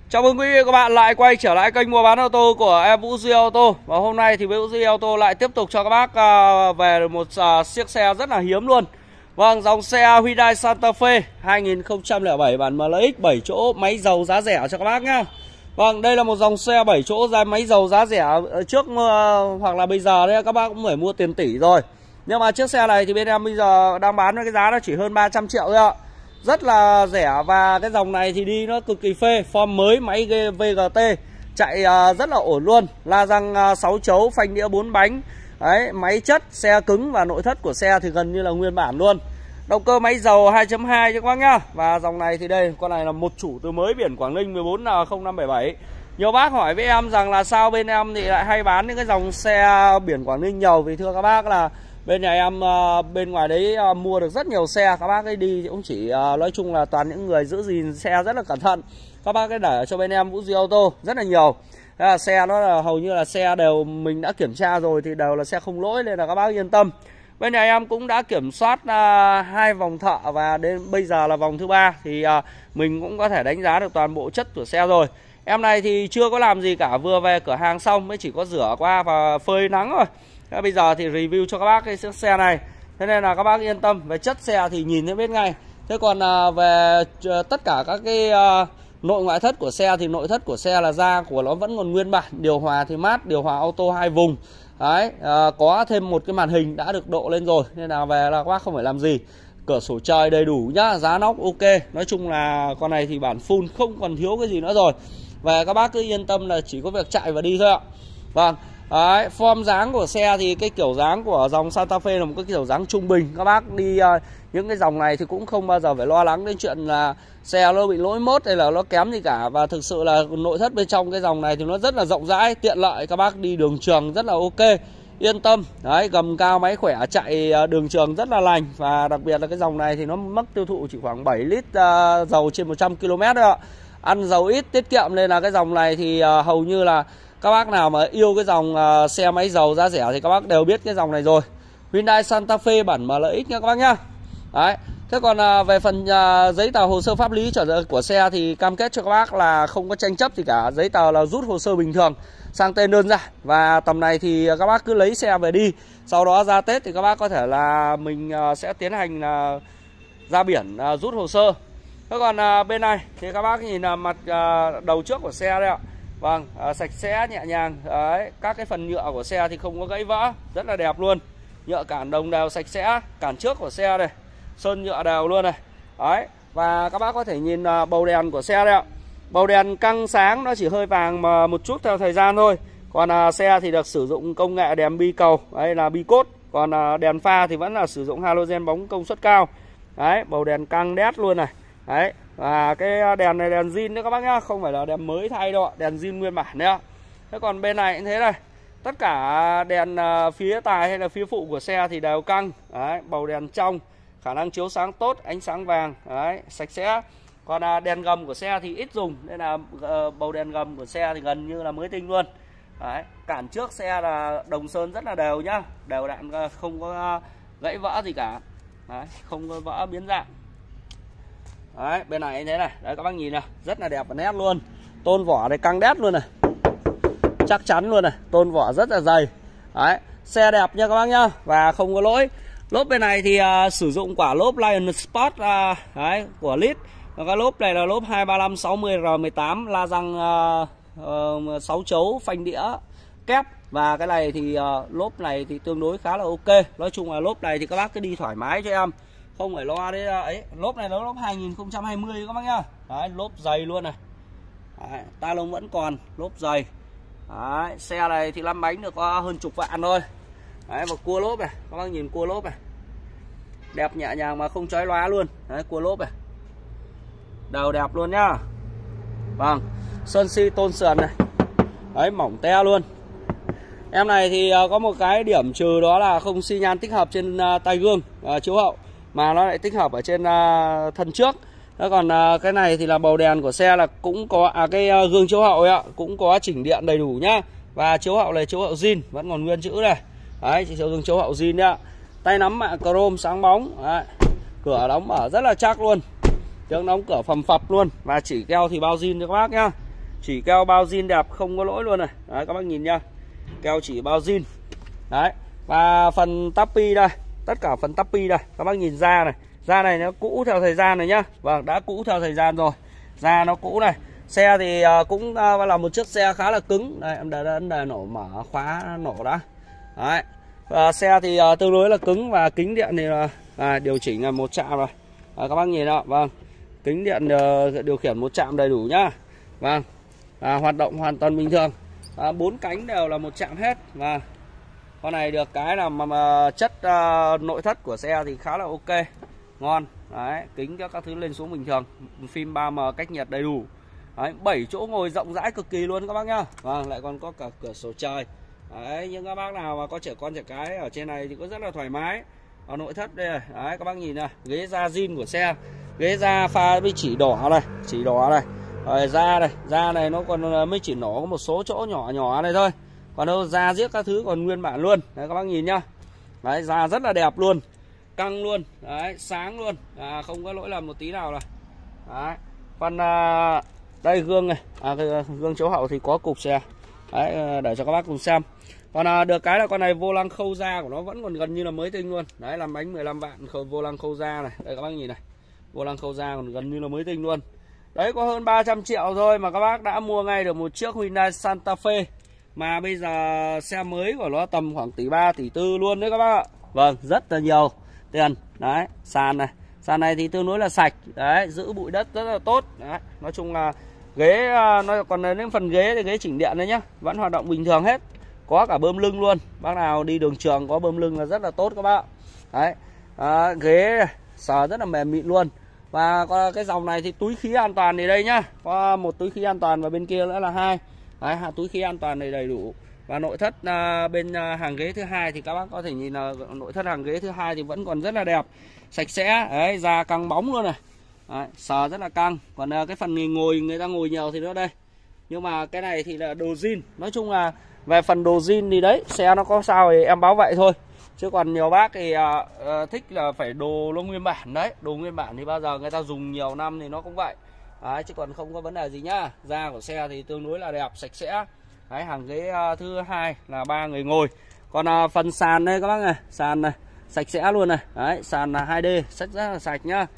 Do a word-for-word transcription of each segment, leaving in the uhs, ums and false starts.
Chào mừng quý vị và các bạn lại quay trở lại kênh mua bán ô tô của em Vũ Duy Auto. Và hôm nay thì Vũ Duy Auto lại tiếp tục cho các bác về một chiếc xe rất là hiếm luôn. Vâng, dòng xe Hyundai Santa Fe hai nghìn không trăm lẻ bảy bản em lờ ích bảy chỗ, máy dầu giá rẻ cho các bác nhá. Vâng, đây là một dòng xe bảy chỗ ra máy dầu giá rẻ trước hoặc là bây giờ đấy các bác cũng phải mua tiền tỷ rồi. Nhưng mà chiếc xe này thì bên em bây giờ đang bán với cái giá nó chỉ hơn ba trăm triệu thôi ạ. Rất là rẻ và cái dòng này thì đi nó cực kỳ phê, form mới, máy vê giê tê chạy rất là ổn luôn, la răng sáu chấu, phanh đĩa bốn bánh. Đấy, máy chất, xe cứng và nội thất của xe thì gần như là nguyên bản luôn. Động cơ máy dầu hai chấm hai cho các bác nhá. Và dòng này thì đây, con này là một chủ từ mới biển Quảng Ninh một bốn không năm bảy bảy. Nhiều bác hỏi với em rằng là sao bên em thì lại hay bán những cái dòng xe biển Quảng Ninh nhiều. Vì thưa các bác là bên nhà em bên ngoài đấy mua được rất nhiều xe. Các bác ấy đi cũng chỉ nói chung là toàn những người giữ gìn xe rất là cẩn thận. Các bác ấy để cho bên em Vũ Duy Auto rất là nhiều. Thế là xe nó là hầu như là xe đều mình đã kiểm tra rồi thì đều là xe không lỗi, nên là các bác yên tâm. Bên nhà em cũng đã kiểm soát uh, hai vòng thợ và đến bây giờ là vòng thứ ba thì uh, mình cũng có thể đánh giá được toàn bộ chất của xe rồi. Em này thì chưa có làm gì cả, vừa về cửa hàng xong mới chỉ có rửa qua và phơi nắng rồi. Thế bây giờ thì review cho các bác cái chiếc xe này. Thế nên là các bác yên tâm, về chất xe thì nhìn thấy biết ngay. Thế còn uh, về uh, tất cả các cái uh, nội ngoại thất của xe thì nội thất của xe là da của nó vẫn còn nguyên bản. Điều hòa thì mát, điều hòa auto hai vùng. Đấy, à, có thêm một cái màn hình đã được độ lên rồi, nên là về là các bác không phải làm gì. Cửa sổ trời đầy đủ nhá, giá nóc ok. Nói chung là con này thì bản full, không còn thiếu cái gì nữa rồi. Và các bác cứ yên tâm là chỉ có việc chạy và đi thôi ạ. Vâng, đấy, form dáng của xe thì cái kiểu dáng của dòng Santa Fe là một cái kiểu dáng trung bình. Các bác đi uh, những cái dòng này thì cũng không bao giờ phải lo lắng đến chuyện là xe nó bị lỗi mốt hay là nó kém gì cả. Và thực sự là nội thất bên trong cái dòng này thì nó rất là rộng rãi, tiện lợi, các bác đi đường trường rất là ok, yên tâm. Đấy, gầm cao, máy khỏe, chạy đường trường rất là lành. Và đặc biệt là cái dòng này thì nó mức tiêu thụ chỉ khoảng bảy lít uh, dầu trên một trăm ki lô mét thôi ạ. Ăn dầu ít, tiết kiệm, nên là cái dòng này thì uh, hầu như là các bác nào mà yêu cái dòng uh, xe máy dầu giá rẻ thì các bác đều biết cái dòng này rồi. Hyundai Santa Fe bản em lờ ích nha các bác nhá. Đấy. Thế còn uh, về phần uh, giấy tờ hồ sơ pháp lý trở của xe thì cam kết cho các bác là không có tranh chấp gì cả. Giấy tờ là rút hồ sơ bình thường, sang tên đơn giản. Và tầm này thì các bác cứ lấy xe về đi. Sau đó ra Tết thì các bác có thể là mình uh, sẽ tiến hành uh, ra biển uh, rút hồ sơ. Thế còn uh, bên này thì các bác nhìn uh, mặt uh, đầu trước của xe đây ạ. Vâng, uh, sạch sẽ, nhẹ nhàng. Đấy, các cái phần nhựa của xe thì không có gãy vỡ, rất là đẹp luôn. Nhựa cản đồng đều sạch sẽ, cản trước của xe này sơn nhựa đều luôn này. Đấy, và các bác có thể nhìn uh, bầu đèn của xe đây ạ. Bầu đèn căng sáng, nó chỉ hơi vàng mà một chút theo thời gian thôi. Còn uh, xe thì được sử dụng công nghệ đèn bi cầu, đấy là bi cốt. Còn uh, đèn pha thì vẫn là sử dụng halogen bóng công suất cao. Đấy, bầu đèn căng đét luôn này. Đấy, và cái đèn này đèn zin nữa các bác nhá, không phải là đèn mới thay đâu ạ, đèn zin nguyên bản đấy ạ. Thế còn bên này cũng thế này. Tất cả đèn uh, phía tài hay là phía phụ của xe thì đều căng. Đấy, bầu đèn trong, khả năng chiếu sáng tốt, ánh sáng vàng, đấy, sạch sẽ. Còn uh, đèn gầm của xe thì ít dùng, nên là uh, bầu đèn gầm của xe thì gần như là mới tinh luôn. Đấy, cản trước xe là đồng sơn rất là đều nhá, đều đặn, không có uh, gãy vỡ gì cả. Đấy, không có vỡ biến dạng. Đấy, bên này thế này, đấy các bác nhìn này, rất là đẹp và nét luôn. Tôn vỏ này căng đét luôn này, chắc chắn luôn này, tôn vỏ rất là dày. Đấy, xe đẹp nha các bác nhá, và không có lỗi. Lốp bên này thì uh, sử dụng quả lốp Lion Sport uh, đấy, của Lít. Và cái lốp này là lốp hai ba năm sáu mươi R mười tám, la răng uh, uh, sáu chấu, phanh đĩa kép. Và cái này thì uh, lốp này thì tương đối khá là ok. Nói chung là lốp này thì các bác cứ đi thoải mái cho em, không phải lo đấy ấy. Lốp này nó lốp hai nghìn không trăm hai mươi các bác nhá. Đấy, lốp dày luôn này. Đấy, ta lông vẫn còn, lốp dày. Đấy, xe này thì lăn bánh được có hơn chục vạn thôi. Đấy, và cua lốp này, các bác nhìn cua lốp này, đẹp nhẹ nhàng mà không chói lóa luôn. Đấy, cua lốp này đều đẹp luôn nhá. Vâng, sơn si tôn sườn này, đấy, mỏng te luôn. Em này thì có một cái điểm trừ đó là không xi nhan tích hợp trên tay gương uh, chiếu hậu, mà nó lại tích hợp ở trên uh, thân trước. Thế còn uh, cái này thì là bầu đèn của xe là cũng có à, cái uh, gương chiếu hậu ấy ạ, cũng có chỉnh điện đầy đủ nhá. Và chiếu hậu này chiếu hậu zin vẫn còn nguyên chữ này. Đấy, chỉ chiếu gương chiếu hậu zin đấy ạ. Tay nắm mạ chrome sáng bóng. Đấy, cửa đóng mở rất là chắc luôn, tiếng đóng cửa phầm phập luôn, và chỉ keo thì bao zin cho các bác nhá. Chỉ keo bao zin đẹp không có lỗi luôn này. Đấy các bác nhìn nhá. Keo chỉ bao zin. Đấy. Và phần tapi đây, tất cả phần tapi đây, các bác nhìn da này. Da này nó cũ theo thời gian này nhá. Vâng, đã cũ theo thời gian rồi. Da nó cũ này. Xe thì cũng là một chiếc xe khá là cứng. Đây em đã để nổ mở khóa nổ đã. Đấy. Và xe thì tương đối là cứng và kính điện thì là à, điều chỉnh là một chạm rồi. À, các bác nhìn đó, vâng. Kính điện uh, điều khiển một chạm đầy đủ nhá. Vâng. À, hoạt động hoàn toàn bình thường. À, bốn cánh đều là một chạm hết. Và con này được cái là mà, mà chất uh, nội thất của xe thì khá là ok, ngon. Đấy, kính các các thứ lên xuống bình thường, phim ba M cách nhiệt đầy đủ. Đấy, bảy chỗ ngồi rộng rãi cực kỳ luôn các bác nhá. Vâng, lại còn có cả cửa sổ trời. Đấy, những các bác nào mà có trẻ con trẻ cái ở trên này thì cũng rất là thoải mái. Ở nội thất đây này, đấy các bác nhìn này, ghế da zin của xe, ghế da pha với chỉ đỏ này, chỉ đỏ này. Rồi da này, da này nó còn mới chỉ nổ có một số chỗ nhỏ nhỏ này thôi. Còn đâu da giết các thứ còn nguyên bản luôn. Đấy các bác nhìn nhá. Đấy, da rất là đẹp luôn, căng luôn, đấy, sáng luôn, à, không có lỗi lầm một tí nào này. Đấy. Phần à, đây gương này, à, gương chiếu hậu thì có cục xe. Đấy, để cho các bác cùng xem. Còn à, được cái là con này vô lăng khâu da của nó vẫn còn gần như là mới tinh luôn. Đấy, làm bánh mười lăm vạn khâu, vô lăng khâu da này. Đây các bác nhìn này, vô lăng khâu da còn gần như là mới tinh luôn. Đấy, có hơn ba trăm triệu thôi mà các bác đã mua ngay được một chiếc Hyundai Santa Fe. Mà bây giờ xe mới của nó tầm khoảng tỷ ba, tỷ tư luôn đấy các bác ạ. Vâng, rất là nhiều tiền. Đấy, sàn này, sàn này thì tương đối là sạch. Đấy, giữ bụi đất rất là tốt. Đấy, nói chung là ghế, nó còn đến phần ghế thì ghế chỉnh điện đấy nhá, vẫn hoạt động bình thường hết. Có cả bơm lưng luôn. Bác nào đi đường trường có bơm lưng là rất là tốt các bác. Đấy, à, ghế sờ rất là mềm mịn luôn. Và cái dòng này thì túi khí an toàn thì đây nhá, có một túi khí an toàn và bên kia nữa là hai. Đấy, túi khí an toàn này đầy đủ. Và nội thất à, bên à, hàng ghế thứ hai thì các bác có thể nhìn là nội thất hàng ghế thứ hai thì vẫn còn rất là đẹp, sạch sẽ. Đấy, da căng bóng luôn này. Đấy, sờ rất là căng. Còn à, cái phần người ngồi người ta ngồi nhiều thì nữa đây. Nhưng mà cái này thì là đồ zin. Nói chung là về phần đồ zin thì đấy, xe nó có sao thì em báo vậy thôi. Chứ còn nhiều bác thì à, à, thích là phải đồ nó nguyên bản. Đấy, đồ nguyên bản thì bao giờ người ta dùng nhiều năm thì nó cũng vậy. Đấy, chứ còn không có vấn đề gì nhá. Da của xe thì tương đối là đẹp, sạch sẽ. Đấy, hàng ghế uh, thứ hai là ba người ngồi. Còn uh, phần sàn đây các bác này, sàn này sạch sẽ luôn này. Đấy, sàn là hai D, rất rất là sạch nhá.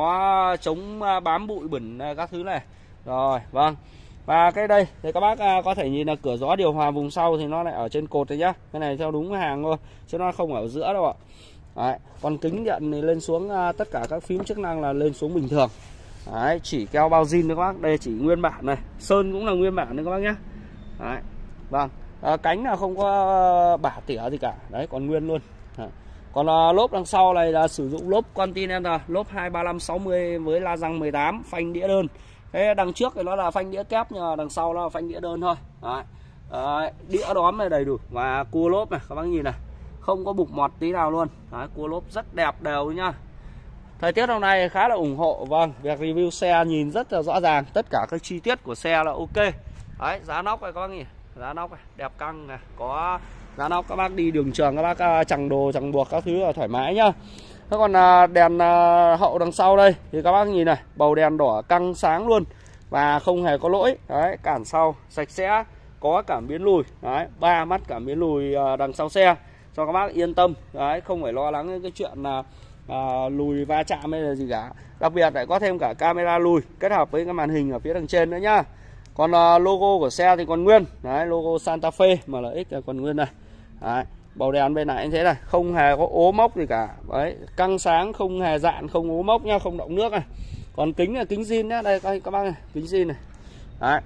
Có chống uh, bám bụi bẩn uh, các thứ này. Rồi, vâng. Và cái đây thì các bác uh, có thể nhìn là cửa gió điều hòa vùng sau thì nó lại ở trên cột đấy nhá. Cái này theo đúng hàng thôi, chứ nó không ở giữa đâu ạ. Đấy, còn kính điện thì lên xuống uh, tất cả các phím chức năng là lên xuống bình thường. Đấy, chỉ keo bao zin đấy các bác. Đây chỉ nguyên bản này, sơn cũng là nguyên bản đấy các bác nhé. Đấy, vâng, à, cánh là không có bả tỉa gì cả. Đấy, còn nguyên luôn. Đấy. Còn à, lốp đằng sau này là sử dụng lốp Continental, lốp hai ba năm sáu mươi với la răng mười tám, phanh đĩa đơn. Thế đằng trước thì nó là phanh đĩa kép, nhưng mà đằng sau nó là phanh đĩa đơn thôi. Đấy. Đấy, đĩa đóm này đầy đủ. Và cua lốp này, các bác nhìn này, không có bục mọt tí nào luôn. Đấy, cua lốp rất đẹp đều nhá. Thời tiết hôm nay khá là ủng hộ. Vâng, việc review xe nhìn rất là rõ ràng. Tất cả các chi tiết của xe là ok. Đấy, giá nóc này các bác nhìn, giá nóc này, đẹp căng này. Có giá nóc các bác đi đường trường, các bác chẳng đồ chẳng buộc các thứ là thoải mái nhá. Thế còn đèn hậu đằng sau đây thì các bác nhìn này, bầu đèn đỏ căng sáng luôn. Và không hề có lỗi. Đấy, cản sau sạch sẽ, có cảm biến lùi. Đấy, ba mắt cảm biến lùi đằng sau xe, cho các bác yên tâm. Đấy, không phải lo lắng cái chuyện là À, lùi va chạm hay là gì cả. Đặc biệt lại có thêm cả camera lùi kết hợp với cái màn hình ở phía đằng trên nữa nhá. Còn à, logo của xe thì còn nguyên. Đấy, logo Santa Fe em lờ ích là còn nguyên này. Đấy, bầu đèn bên này anh thấy này, không hề có ố mốc gì cả. Đấy, căng sáng, không hề dạn, không ố mốc nhá, không động nước này. Còn kính là kính zin nhá, đây các bác này, kính zin này. Đấy,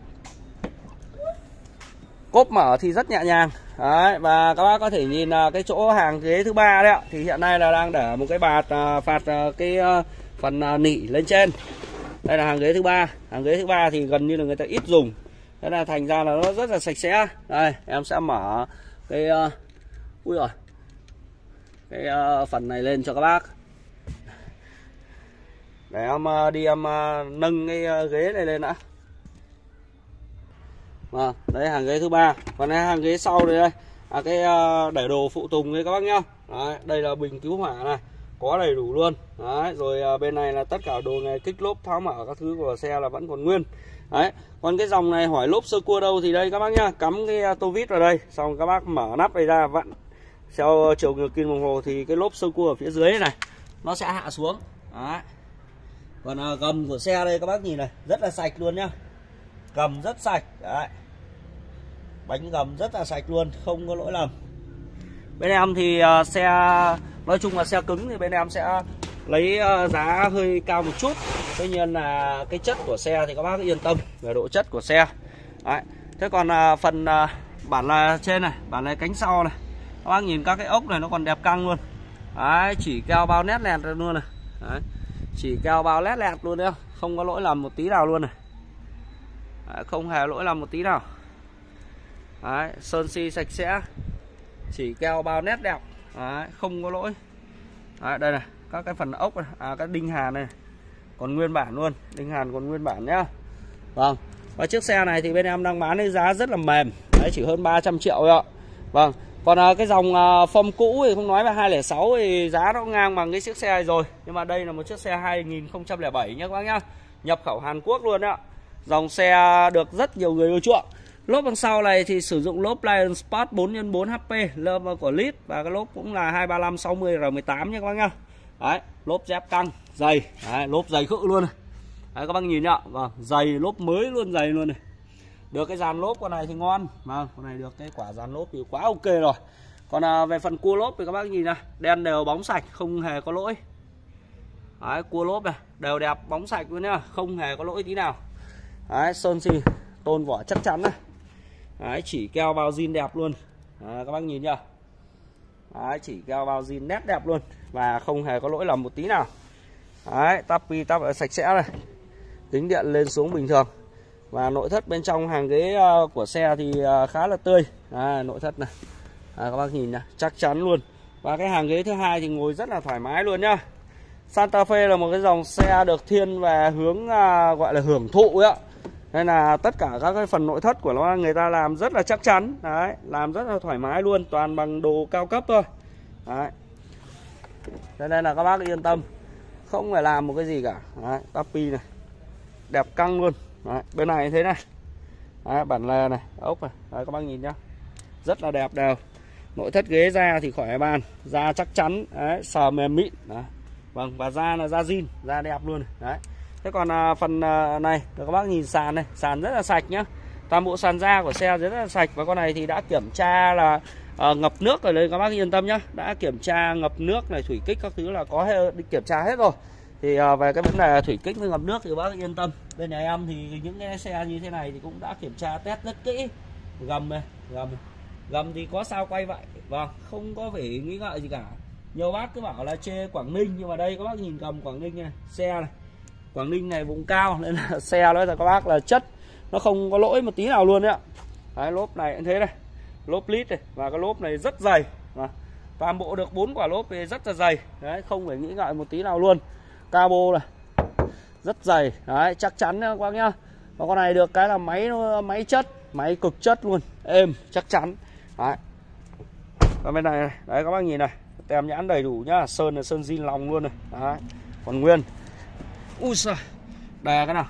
cốp mở thì rất nhẹ nhàng. Đấy, và các bác có thể nhìn cái chỗ hàng ghế thứ ba đấy ạ, thì hiện nay là đang để một cái bạt phạt cái phần nỉ lên trên. Đây là hàng ghế thứ ba. Hàng ghế thứ ba thì gần như là người ta ít dùng, thế là thành ra là nó rất là sạch sẽ. Đây em sẽ mở cái uh, ui rồi cái uh, phần này lên cho các bác để em uh, đi em uh, nâng cái uh, ghế này lên đã. Vâng, đấy hàng ghế thứ ba. Còn đây hàng ghế sau đây, đây à, cái uh, để đồ phụ tùng đấy các bác nhá. Đấy, đây là bình cứu hỏa này, có đầy đủ luôn. Đấy, rồi uh, bên này là tất cả đồ nghề kích lốp, tháo mở các thứ của xe là vẫn còn nguyên. Đấy, còn cái dòng này hỏi lốp sơ cua đâu thì đây các bác nhá, cắm cái tô vít vào đây, xong các bác mở nắp này ra vặn theo chiều ngược kim đồng hồ thì cái lốp sơ cua ở phía dưới này, này nó sẽ hạ xuống. Đấy. Còn à, gầm của xe đây các bác nhìn này, rất là sạch luôn nhá. Gầm rất sạch. Đấy. Bánh gầm rất là sạch luôn, không có lỗi lầm. Bên em thì uh, xe nói chung là xe cứng thì bên em sẽ lấy uh, giá hơi cao một chút. Tuy nhiên là cái chất của xe thì các bác yên tâm về độ chất của xe. Đấy. Thế còn uh, phần uh, bản là trên này, bản là cánh sau này, các bác nhìn các cái ốc này nó còn đẹp căng luôn. Đấy, chỉ keo bao nét lẹt luôn này. Đấy. Chỉ keo bao lét lẹt luôn đấy, không có lỗi lầm một tí nào luôn này. Đấy, không hề lỗi lầm một tí nào. Đấy, sơn xi sạch sẽ, chỉ keo bao nét đẹp. Đấy, không có lỗi. Đấy, đây này, các cái phần ốc này, à các đinh hàn này còn nguyên bản luôn, đinh hàn còn nguyên bản nhá. Vâng, và chiếc xe này thì bên em đang bán với giá rất là mềm. Đấy, chỉ hơn ba trăm triệu thôi ạ. Vâng, còn à, cái dòng à, Phong cũ thì không nói về hai không sáu thì giá nó ngang bằng cái chiếc xe này rồi. Nhưng mà đây là một chiếc xe hai nghìn không trăm lẻ bảy nhá các bác nhá. Nhập khẩu Hàn Quốc luôn ạ. Dòng xe được rất nhiều người ưa chuộng. Lốp đằng sau này thì sử dụng lốp Lion Sport bốn nhân bốn hát pê, lốp của Lead, và cái lốp cũng là hai ba năm sáu mươi R mười tám nhá các bác nhá. Đấy, lốp dép căng, dày, đấy, lốp dày khự luôn này. Đấy các bác nhìn nhá, vâng, dày, lốp mới luôn, dày luôn này. Được cái dàn lốp con này thì ngon, vâng, con này được cái quả dàn lốp thì quá ok rồi. Còn à, về phần cua lốp thì các bác nhìn này, đen đều bóng sạch, không hề có lỗi. Đấy, cua lốp này, đều đẹp bóng sạch luôn nhá, không hề có lỗi tí nào. Đấy, sơn xi, tôn vỏ chắc chắn này. Đấy, chỉ keo bao zin đẹp luôn. Đấy, các bác nhìn nhá. Đấy, chỉ keo bao zin nét đẹp luôn và không hề có lỗi lầm một tí nào. Đấy, tắp pi tắp ở sạch sẽ này. Tính điện lên xuống bình thường. Và nội thất bên trong hàng ghế của xe thì khá là tươi. Đấy, nội thất này. Đấy, các bác nhìn nhá, chắc chắn luôn. Và cái hàng ghế thứ hai thì ngồi rất là thoải mái luôn nhá. Santa Fe là một cái dòng xe được thiên về hướng à, gọi là hưởng thụ ấy ạ. Nên là tất cả các cái phần nội thất của nó người ta làm rất là chắc chắn. Đấy, làm rất là thoải mái luôn, toàn bằng đồ cao cấp thôi. Đấy. Cho nên là các bác yên tâm, không phải làm một cái gì cả. Đấy, tapi này, đẹp căng luôn. Đấy, bên này thế này. Đấy, bản lề này, ốc này. Đấy, các bác nhìn nhá, rất là đẹp đều. Nội thất ghế da thì khỏi bàn, da chắc chắn, đấy, sờ mềm mịn. Đấy. Vâng, và da là da zin, da đẹp luôn. Đấy. Thế còn à, phần à, này các bác nhìn sàn này, sàn rất là sạch nhá. Toàn bộ sàn da của xe rất là sạch. Và con này thì đã kiểm tra là à, ngập nước rồi đấy, các bác yên tâm nhá. Đã kiểm tra ngập nước này, thủy kích các thứ là có hết, đi kiểm tra hết rồi. Thì à, về cái vấn đề thủy kích với ngập nước thì các bác yên tâm. Bên nhà em thì những cái xe như thế này thì cũng đã kiểm tra test rất kỹ. Gầm này, gầm này. Gầm thì có sao quay vậy. Vâng, không có phải nghĩ ngợi gì cả. Nhiều bác cứ bảo là chê Quảng Ninh, nhưng mà đây các bác nhìn gầm Quảng Ninh này, xe này, Quảng Ninh này vùng cao nên là xe nói là các bác là chất, nó không có lỗi một tí nào luôn đấy ạ. Đấy, lốp này cũng thế này, lốp Lead này, và cái lốp này rất dày. Và toàn bộ được bốn quả lốp thì rất là dày. Đấy, không phải nghĩ ngợi một tí nào luôn. Cabo này rất dày, đấy, chắc chắn nha các bác nhá. Và con này được cái là máy máy chất, máy cực chất luôn, êm, chắc chắn. Đấy. Và bên này, này, đấy các bác nhìn này, tem nhãn đầy đủ nhá, sơn là sơn zin lòng luôn này. Đấy, còn nguyên. Ui giời, đè cái nào.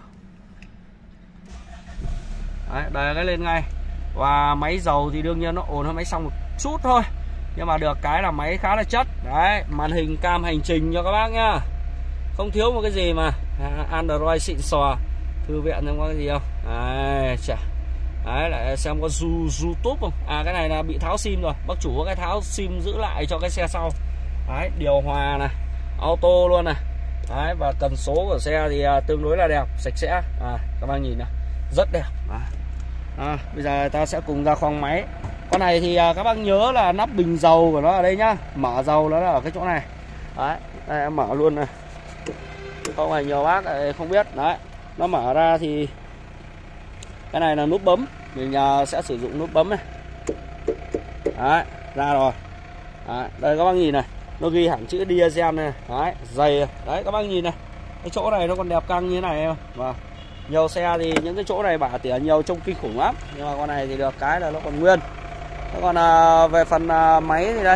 Đấy, đè cái lên ngay. Và máy dầu thì đương nhiên nó ổn hơn máy xăng một chút thôi, nhưng mà được cái là máy khá là chất. Đấy, màn hình cam hành trình cho các bác nhá, không thiếu một cái gì mà. à, Android xịn sò, thư viện không có cái gì không. Đấy, chà. Đấy, lại xem có YouTube không. À, cái này là bị tháo sim rồi, bác chủ có cái tháo sim giữ lại cho cái xe sau. Đấy, điều hòa này, auto luôn này. Đấy, và cần số của xe thì à, tương đối là đẹp, sạch sẽ. À, các bác nhìn này, rất đẹp. À. À, bây giờ ta sẽ cùng ra khoang máy. Con này thì à, các bác nhớ là nắp bình dầu của nó ở đây nhá. Mở dầu nó là ở cái chỗ này. Đấy, đây em mở luôn này. Không phải nhiều bác không biết. Đấy, nó mở ra thì cái này là nút bấm, mình uh, sẽ sử dụng nút bấm này. Đấy, ra rồi. Đấy, đây các bác nhìn này, nó ghi hẳn chữ diesel này. Đấy, dày. Đấy các bác nhìn này, cái chỗ này nó còn đẹp căng như thế này em. Và nhiều xe thì những cái chỗ này bả tỉa nhiều trông kinh khủng lắm, nhưng mà con này thì được cái là nó còn nguyên. Thế còn uh, về phần uh, máy thì đây.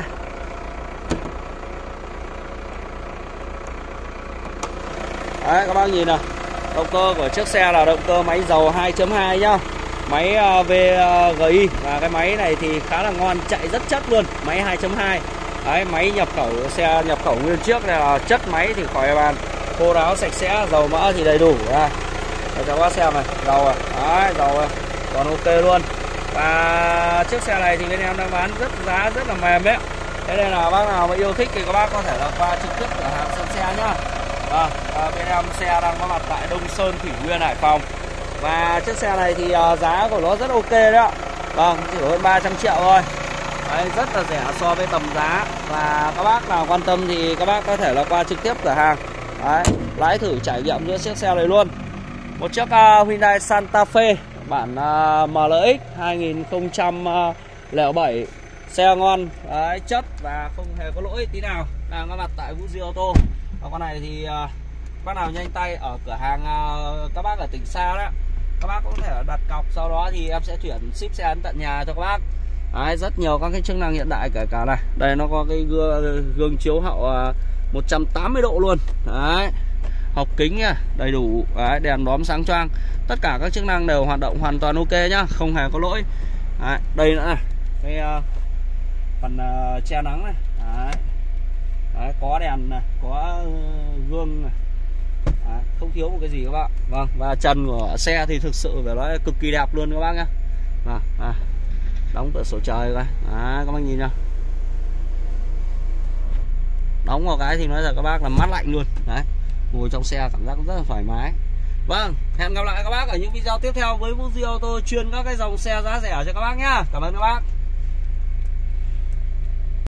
Đấy các bác nhìn này, Động cơ của chiếc xe là động cơ máy dầu hai chấm hai nhá. Máy vê giê i. Và cái máy này thì khá là ngon, chạy rất chất luôn. Máy hai chấm hai. Đấy, máy nhập khẩu, xe nhập khẩu nguyên chiếc này là chất máy thì khỏi bàn, khô ráo sạch sẽ, dầu mỡ thì đầy đủ. Đây, để cho các xem này, dầu này, đấy, dầu này, còn ok luôn. Và chiếc xe này thì bên em đang bán rất giá rất là mềm đấy. Thế nên là bác nào mà yêu thích thì các bác có thể là qua trực tiếp cửa hàng xem xe nhá. À, à, bên em xe đang có mặt tại Đông Sơn, Thủy Nguyên, Hải Phòng. Và chiếc xe này thì uh, giá của nó rất ok đấy. Vâng, chỉ hơn ba trăm triệu thôi. Đấy, rất là rẻ so với tầm giá. Và các bác nào quan tâm thì các bác có thể là qua trực tiếp cửa hàng. Đấy, lái thử trải nghiệm giữa chiếc xe này luôn. Một chiếc uh, Hyundai Santa Fe bản uh, em lờ ích hai không không bảy. Xe ngon, đấy, chất và không hề có lỗi tí nào. Đang có mặt tại Vũ Duy Ô tô. Và con này thì uh, bác nào nhanh tay ở cửa hàng uh, các bác ở tỉnh xa đó, các bác có thể đặt cọc, sau đó thì em sẽ chuyển ship xe đến tận nhà cho các bác. Đấy, rất nhiều các cái chức năng hiện đại, kể cả này, đây nó có cái gương, gương chiếu hậu uh, một trăm tám mươi độ luôn. Đấy, hộc kính nha, đầy đủ. Đấy, đèn đóm sáng choang, tất cả các chức năng đều hoạt động hoàn toàn ok nhá, không hề có lỗi. Đấy, đây nữa này, cái uh, phần uh, che nắng này. Đấy. Đấy, có đèn này, có uh, gương này. Đấy, không thiếu một cái gì các bạn. Vâng, và trần của xe thì thực sự phải nói cực kỳ đẹp luôn các bác nhá. Vâng, à, đóng cửa sổ trời coi. Đấy, các bác nhìn nhá. Đóng vào cái thì nói là các bác là mát lạnh luôn. Đấy, ngồi trong xe cảm giác rất là thoải mái. Vâng, hẹn gặp lại các bác ở những video tiếp theo với Vũ Duy Ô tô chuyên các cái dòng xe giá rẻ cho các bác nhá. Cảm ơn các bác.